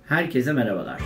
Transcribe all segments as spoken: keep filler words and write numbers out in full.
Herkese merhabalar.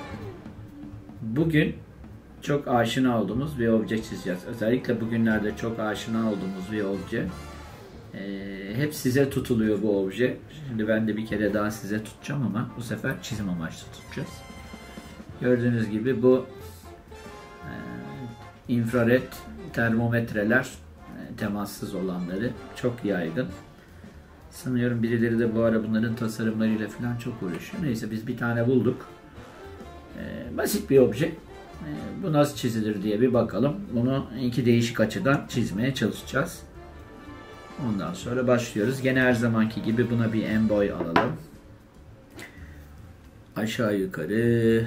Bugün çok aşina olduğumuz bir obje çizeceğiz. Özellikle bugünlerde çok aşina olduğumuz bir obje. Ee, hep size tutuluyor bu obje. Şimdi ben de bir kere daha size tutacağım ama bu sefer çizim amaçlı tutacağız. Gördüğünüz gibi bu e, infrared termometreler, e, temassız olanları çok yaygın. Sanıyorum birileri de bu ara bunların tasarımlarıyla falan çok uğraşıyor. Neyse biz bir tane bulduk. Ee, basit bir obje. Ee, bu nasıl çizilir diye bir bakalım. Bunu iki değişik açıdan çizmeye çalışacağız. Ondan sonra başlıyoruz. Gene her zamanki gibi buna bir en boy alalım. Aşağı yukarı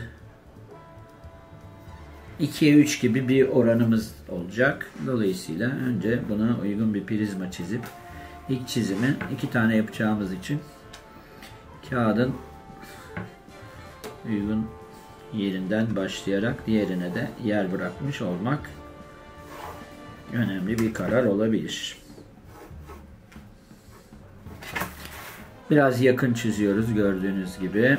ikiye üç gibi bir oranımız olacak. Dolayısıyla önce buna uygun bir prizma çizip İlk çizimi iki tane yapacağımız için kağıdın uygun yerinden başlayarak diğerine de yer bırakmış olmak önemli bir karar olabilir. Biraz yakın çiziyoruz gördüğünüz gibi.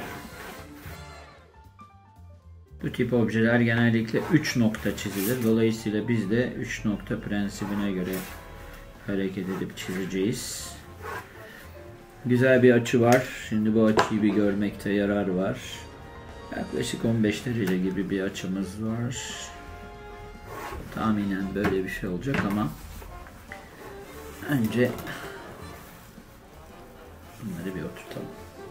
Bu tip objeler genellikle üç nokta çizilir. Dolayısıyla biz de üç nokta prensibine göre hareket edip çizeceğiz. Güzel bir açı var. Şimdi bu açıyı bir görmekte yarar var. Yaklaşık on beş derece gibi bir açımız var. Tahminen böyle bir şey olacak ama önce bunları bir oturtalım.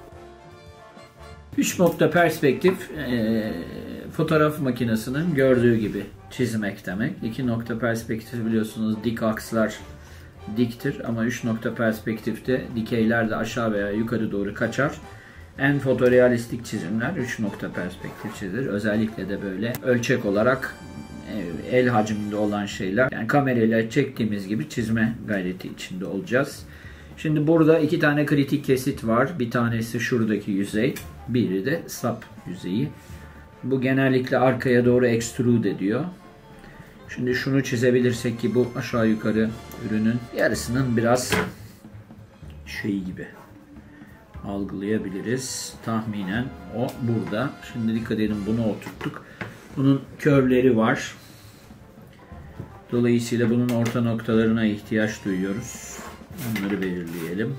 üç nokta perspektif e, fotoğraf makinesinin gördüğü gibi çizmek demek. iki nokta perspektif biliyorsunuz dik akslar diktir ama üç nokta perspektifte dikeyler de aşağı veya yukarı doğru kaçar. En fotorealistik çizimler üç nokta perspektif çizilir. Özellikle de böyle ölçek olarak el hacminde olan şeyler. Yani kamerayla çektiğimiz gibi çizme gayreti içinde olacağız. Şimdi burada iki tane kritik kesit var. Bir tanesi şuradaki yüzey, biri de sap yüzeyi. Bu genellikle arkaya doğru extrude ediyor. Şimdi şunu çizebilirsek ki bu aşağı yukarı ürünün yarısının biraz şey gibi algılayabiliriz. Tahminen o burada. Şimdi dikkat edin bunu oturttuk. Bunun körleri var. Dolayısıyla bunun orta noktalarına ihtiyaç duyuyoruz. Onları belirleyelim.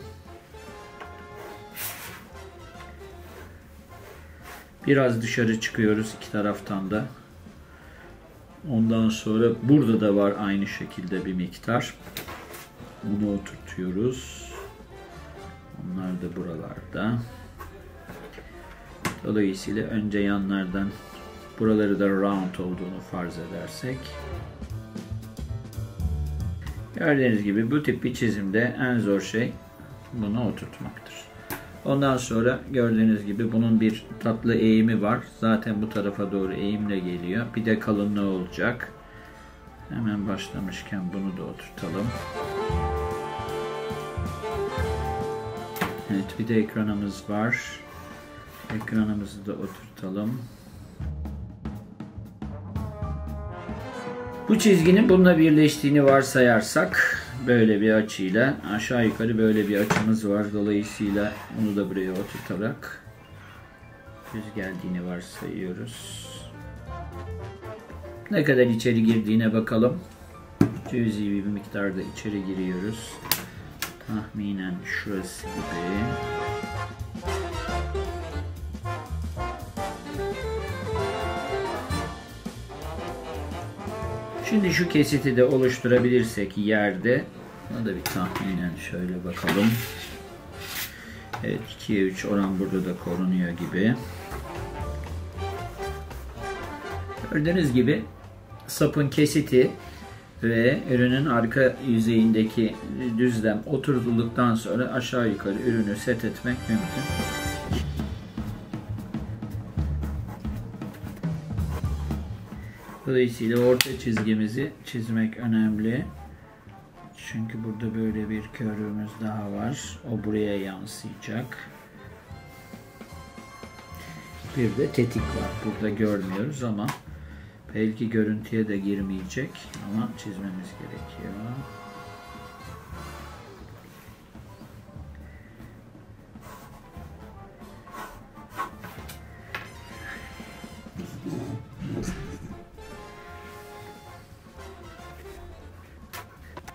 Biraz dışarı çıkıyoruz iki taraftan da. Ondan sonra burada da var aynı şekilde bir miktar. Bunu oturtuyoruz. Onlar da buralarda. Dolayısıyla önce yanlardan buraları da round olduğunu farz edersek. Gördüğünüz gibi bu tip bir çizimde en zor şey bunu oturtmaktır. Ondan sonra gördüğünüz gibi bunun bir tatlı eğimi var. Zaten bu tarafa doğru eğimle geliyor. Bir de kalınlığı olacak. Hemen başlamışken bunu da oturtalım. Evet, bir de ekranımız var. Ekranımızı da oturtalım. Bu çizginin bununla birleştiğini varsayarsak böyle bir açıyla aşağı yukarı böyle bir açımız var. Dolayısıyla onu da buraya oturtarak düz geldiğini varsayıyoruz. Ne kadar içeri girdiğine bakalım. Cüzi bir miktarda içeri giriyoruz. Tahminen şurası gibi. Şimdi şu kesiti de oluşturabilirsek yerde, ona da bir tahminen şöyle bakalım. Evet, ikiye üç oran burada da korunuyor gibi. Gördüğünüz gibi sapın kesiti ve ürünün arka yüzeyindeki düzlem oturtulduktan sonra aşağı yukarı ürünü set etmek mümkün. Dolayısıyla orta çizgimizi çizmek önemli. Çünkü burada böyle bir körümüz daha var. O buraya yansıyacak. Bir de tetik var. Burada görmüyoruz ama belki görüntüye de girmeyecek ama çizmemiz gerekiyor.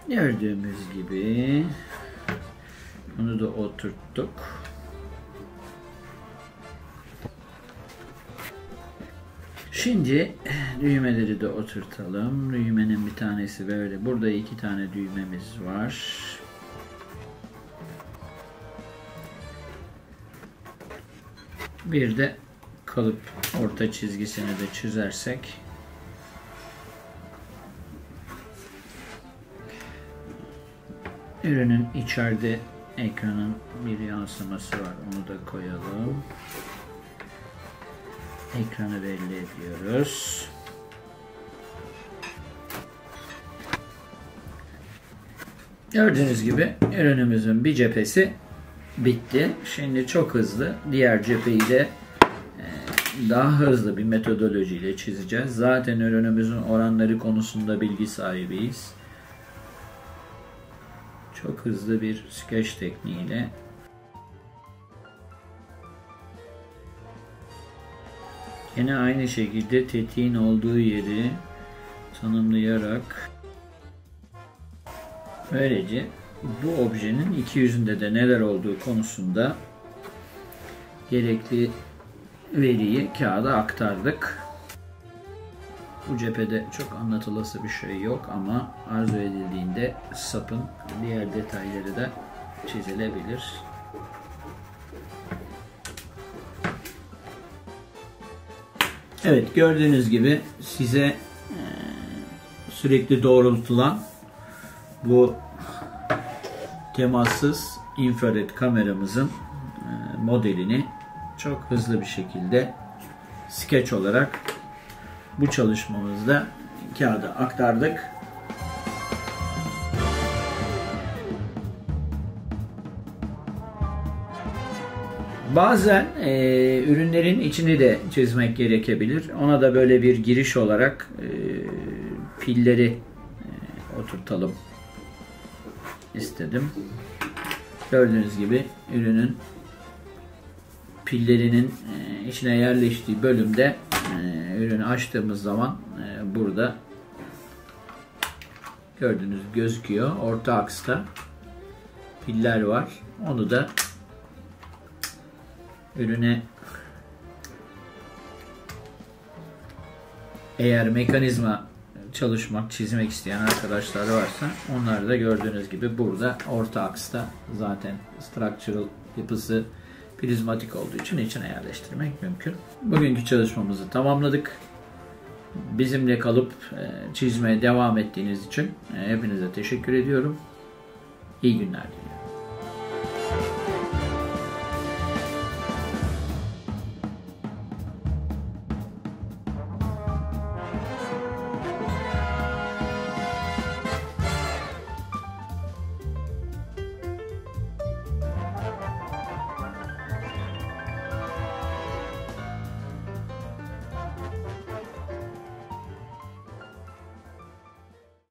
Gördüğümüz gibi bunu da oturttuk. Şimdi düğmeleri de oturtalım. Düğmenin bir tanesi böyle. Burada iki tane düğmemiz var. Bir de kalıp orta çizgisini de çizersek ürünün içeride ekranın bir yansıması var. Onu da koyalım. Ekranı belli ediyoruz. Gördüğünüz gibi ürünümüzün bir cephesi bitti. Şimdi çok hızlı diğer cepheyi de daha hızlı bir metodolojiyle çizeceğiz. Zaten ürünümüzün oranları konusunda bilgi sahibiyiz. Çok hızlı bir sketch tekniğiyle yine aynı şekilde tetiğin olduğu yeri tanımlayarak böylece bu objenin iki yüzünde de neler olduğu konusunda gerekli veriyi kağıda aktardık. Bu cephede çok anlatılası bir şey yok ama arzu edildiğinde sapın diğer detayları da çizilebilir. Evet, gördüğünüz gibi size e, sürekli doğrultulan bu temassız infrared kameramızın e, modelini çok hızlı bir şekilde sketch olarak bu çalışmamızda kağıda aktardık. Bazen e, ürünlerin içini de çizmek gerekebilir. Ona da böyle bir giriş olarak e, pilleri e, oturtalım istedim. Gördüğünüz gibi ürünün pillerinin e, içine yerleştiği bölümde e, ürünü açtığımız zaman e, burada gördüğünüz gözüküyor. Orta aksta piller var. Onu da ürüne eğer mekanizma çalışmak, çizmek isteyen arkadaşlar varsa onlar da gördüğünüz gibi burada orta aksta zaten structural yapısı prizmatik olduğu için içine yerleştirmek mümkün. Bugünkü çalışmamızı tamamladık. Bizimle kalıp çizmeye devam ettiğiniz için hepinize teşekkür ediyorum. İyi günler diliyorum.